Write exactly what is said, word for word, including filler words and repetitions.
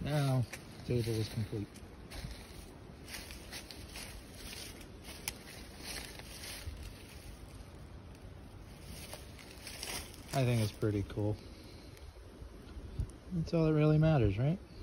Now, the table is complete. I think it's pretty cool. That's all that really matters, right?